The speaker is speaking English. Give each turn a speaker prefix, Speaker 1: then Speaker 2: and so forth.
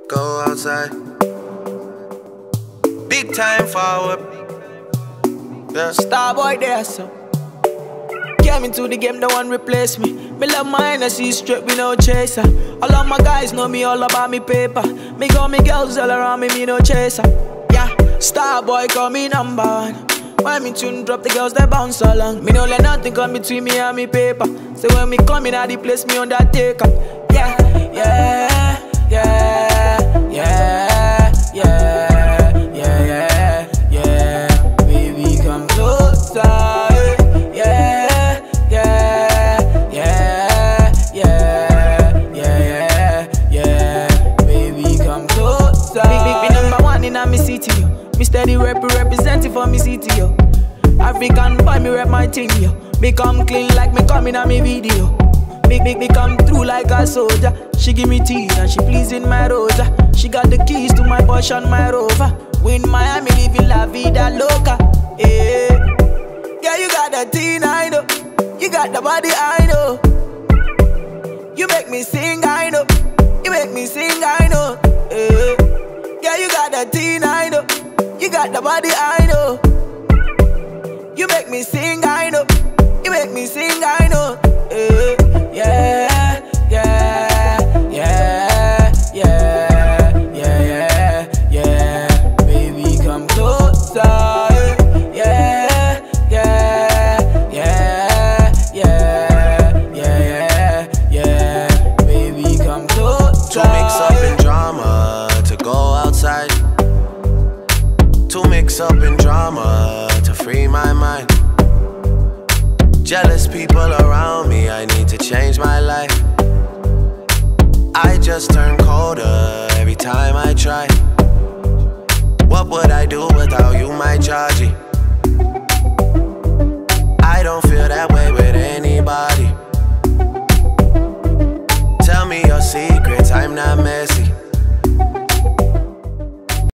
Speaker 1: Go outside. Big time forward. Yeah.
Speaker 2: Starboy there, so came into the game, no one replace me. Me love my energy straight with no chaser. All of my guys know me all about me paper. Me got me girls all around me, me no chaser. Yeah, Starboy call me number one. When me tune drop, the girls they bounce along. Me no let nothing come between me and me paper. So when me come in at the place, me undertaker. Yeah, yeah, yeah, yeah, yeah, yeah, yeah, yeah. Baby, come closer. Yeah, yeah, yeah, yeah, yeah, yeah. Baby, come closer. Big number one in a me city, yo. Me steady representing for me city, yo. African boy, me rep my thing, yo. Me come clean like me coming on me video. Me come through like a soldier. She give me tea and she pleasing my rosa. She got the keys to my Porsche and my Rover. We in Miami living la vida loca. Yeah, yeah, you got the teen, I know. You got the body, I know. You make me sing, I know. You make me sing, I know. Yeah, yeah, you got the teen, I know. You got the body, I know. You make me sing, I know. You make me sing, I know. Yeah, yeah, yeah, yeah, yeah, yeah. Baby, come closer. Yeah, yeah, yeah, yeah, yeah, yeah. Baby, come closer.
Speaker 1: To mix up in drama, to go outside. To mix up in drama, to free my mind. Jealous people around me, I need to change my life. I just turn colder every time I try. What would I do without you, my Georgie? I don't feel that way with anybody. Tell me your secrets, I'm not messy.